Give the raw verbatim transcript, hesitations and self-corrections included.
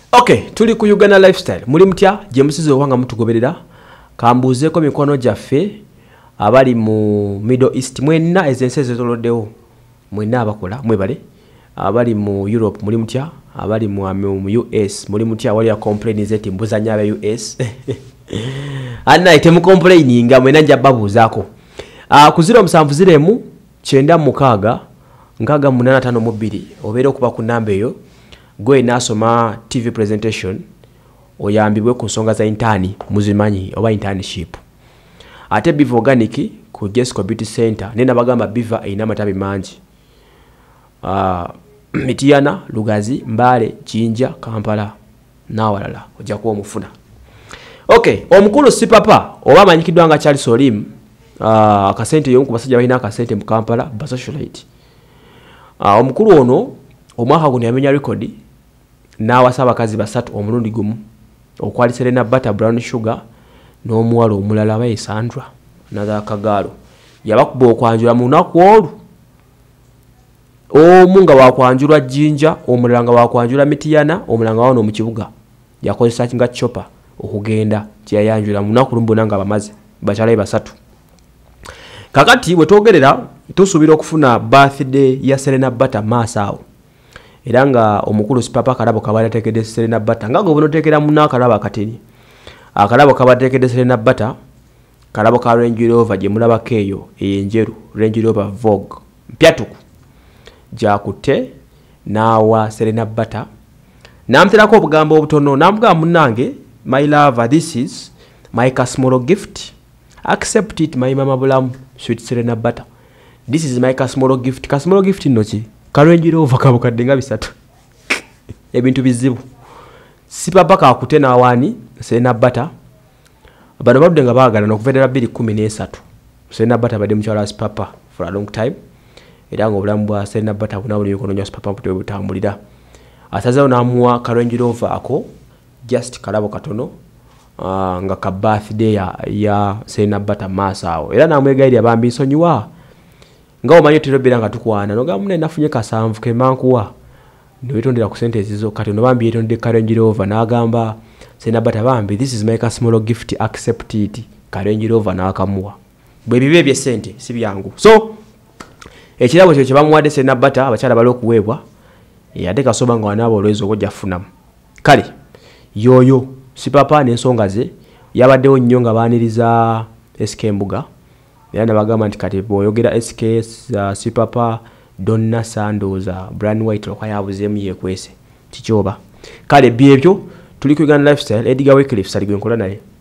Okay, tuli ku Uganda Lifestyle. Muli mutya je musize wanga mutugoberera. Kambuzeeko mikono gyaffe abali mu Middle East mwenna ezense zezoloddewo. Mwenna abakola mwebale. Abali mu Europe muli mutya, abali mu, mu U S muli mutya wali ya complain zeti mbuzanya aba U S. Anna ite mu complaininga mwenna nja babuzaako. Ah ku zero musanvu ziremu kyenda mukaaga nkaga munana tano mu bbiri obeera okuba ku namba eyo gwe nasoma T V presentation oyambibwe ku nsonga za intani muzimanyi oba internship. Ate Biva Organic ku Jesco Beauty Center nena bagamba Biva ina matabi mangi. Ah Mitiana, Lugazi, Mbale, Jinja, Kampala na walala ojja kuwa mufuna. Okay, omukulu si papa oba manyikidwa nga Charles Olim ah akasente yonku basajja balina akasente mu Kampala basocialite. Ah omukulu ono omwaka guno yamenya record n'awasaba abakazi basatu omulundi gumu okwali Serena Butter Brown Sugar n'omuwala omulala baye Sandra naza Kagalo yabakuba okwanjula mu lunaku olwo omunga wakwanjulwa Jinja omulala nga wakwanjula Mitiana omulanga wano mu kibuga yakozesa kinga chopper okugenda kyayanjula mu lunaku lumbona nga bamaze bachalaye basatu. Kakati bwe twogerera tusubira okufuna birthday ya Serena Butter Masao. Era nga omukulu sipapa kalabo kabala tekede Serena Butter nga gobono tekera muna kalabo akatini. Akalabo kabala tekede Serena Butter kalabo ka Range Rover je mulaba keyo eyenjeru Range Rover Vogue mpyatuku jakute nawa Serena Butter namterako obugambo obutono namuga munange my love this is my Kasmoro gift accept it my mama bulamu sweet Serena Butter this is my Kasmoro gift Kasmoro gift nochi Range Rover kabukadde nga bisatu ebintu bizibu sipapa kakute nawani Serena Butter bano babudde nga baagala n'okuvedera bbiri kumi n'esatu Serena Butter badde mukyala sipapa for a long time era nga obulamu bwa Serena Butter buna buli mikono nya sipapa mpute butambulira asazeewo n'amuwa ka Range Rover ako just kalabo katono uh, nga ka birthday ya, ya Serena Butter Masao era namwegayirira bambi nsonyiwa nga omanyi tulobera nga tukwana noga munne nafunye kasanvu ke mankuwa niwetondera ku sente ezizo kati no bambi yetonde ka Range Rover n'agamba Serena Butter bambi this is my small gift accept it ka Range Rover n'akamuwa bwe bibe bye sente si byangu so ekirabo kyo kyebamuwadde Serena Butter abakyala bali okuweebwa yadde kasoba nga wanaba olwezo okujja kufunamu kale yoyo sipapa n'ensonga ze yabaddewo nnyo nga baaniriza S K Mbuga era nabagamba nti kati bw'oyogera S K uh, sipapa Donna Sandoza Brian White lokwa yabuzeemu yekwese kikyoba kale byebyo tuli ku Uganda Lifestyle Edgar Wycliffe sali gwe nkola naye